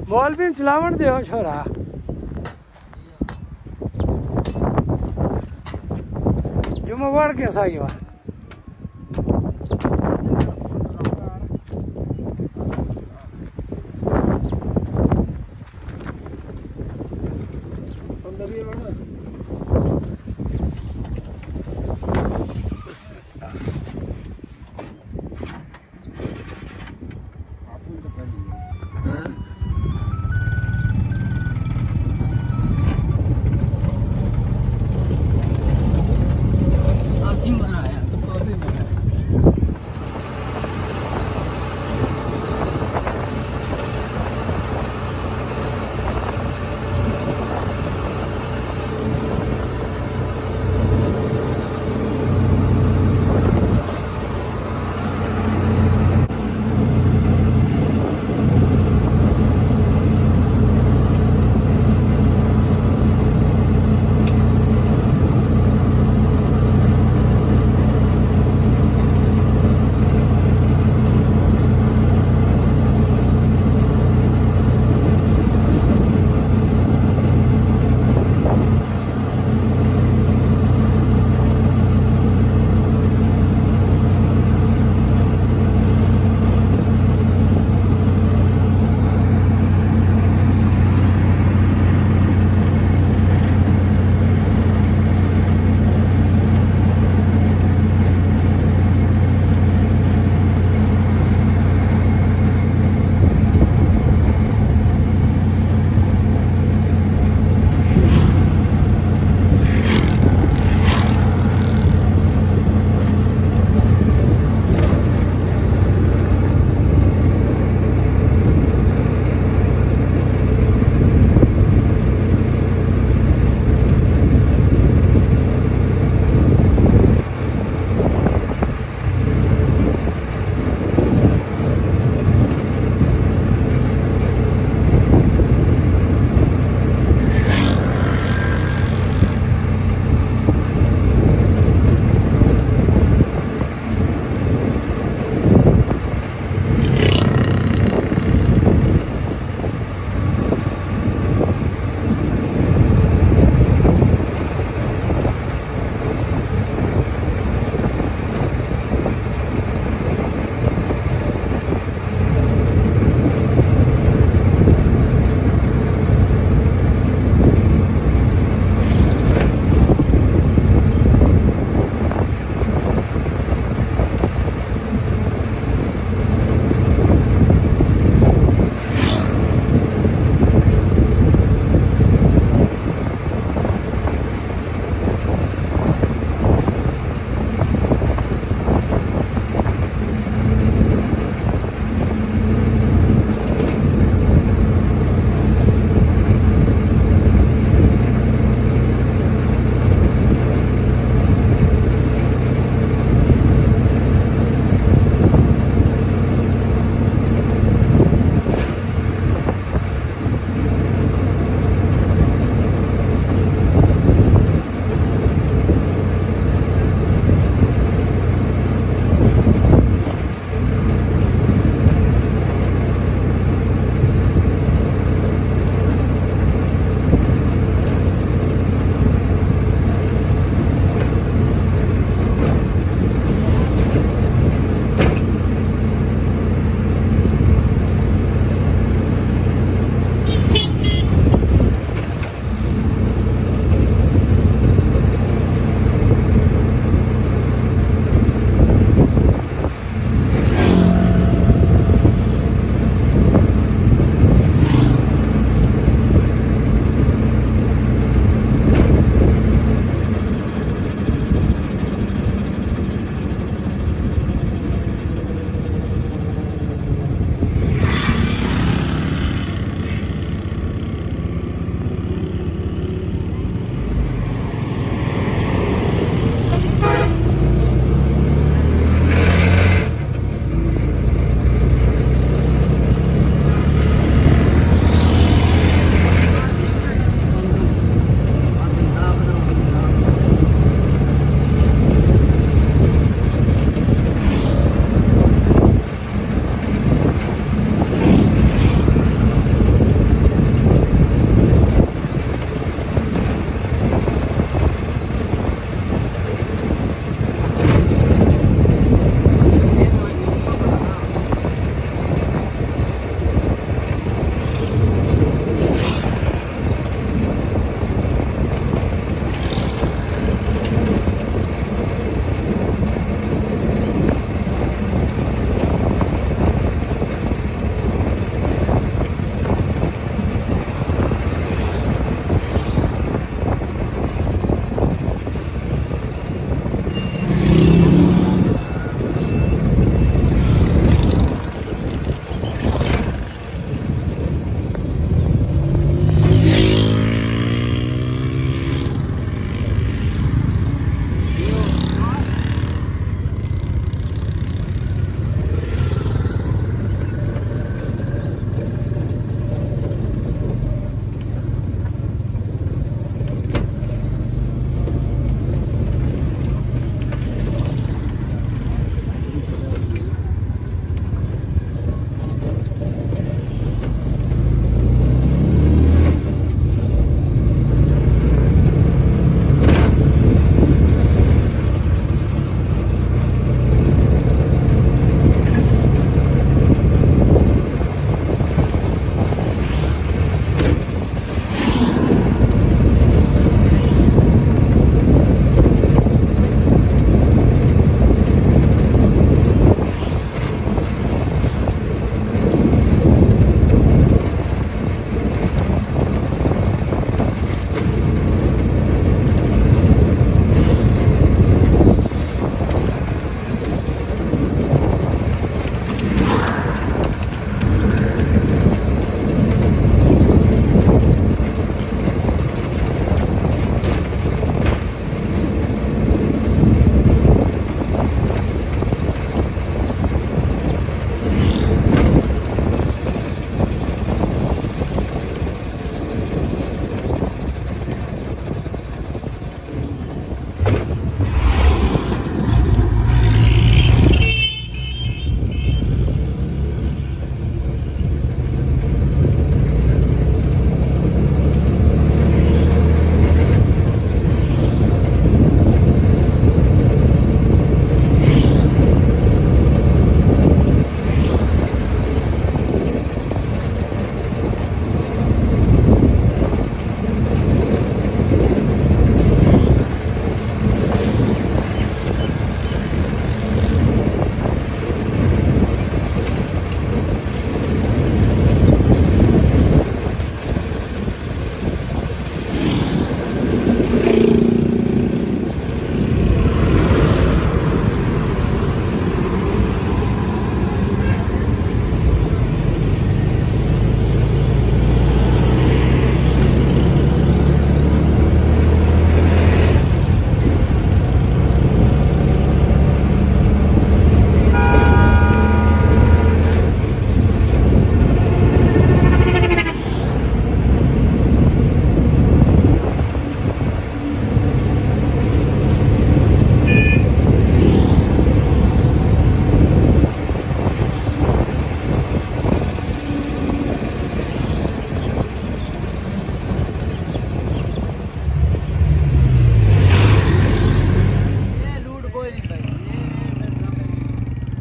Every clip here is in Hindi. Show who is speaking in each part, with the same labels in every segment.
Speaker 1: बॉल भी चलावण दे छोरा जुम्मे बढ़ के सही हुआ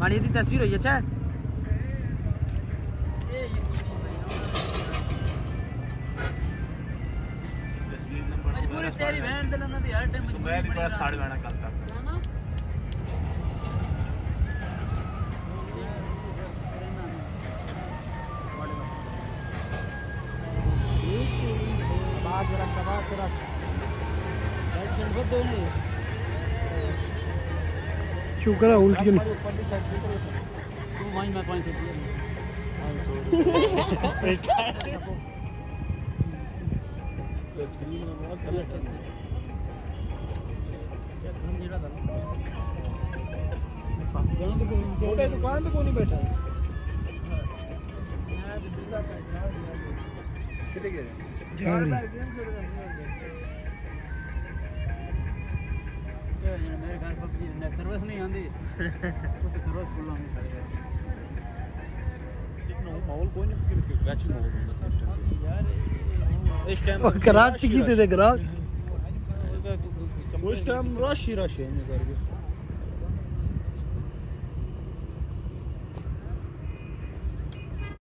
Speaker 2: पानी की तस्वीर हुई अच्छा पूरी तेरी बहन दिलाना दी हर टाइम सुबह भी बस साढ़े गाना कल तक बात जरा बात तेरा एक्शन बहुत दो नहीं
Speaker 1: शुक्र है उल्टी नहीं
Speaker 2: ऊपर की साइड पे तू वहीं मैं पानी से दिया 500 स्क्रीन में बहुत कलर चल रहा है क्या काम जेड़ा था छोटे दुकान तो कोई नहीं बैठा मैं तो दूसरा साइड कितने गए यार मैं गेम खेल रहा हूं मेरे घर पर सर्विस नहीं आंदी वो तो सर्विस फुल होनी चाहिए इतना माहौल कोई नहीं क्रैचिंग माहौल होता यार इस टाइम
Speaker 1: कराची की थे ग्राहक
Speaker 2: उस टाइम रश ही है करके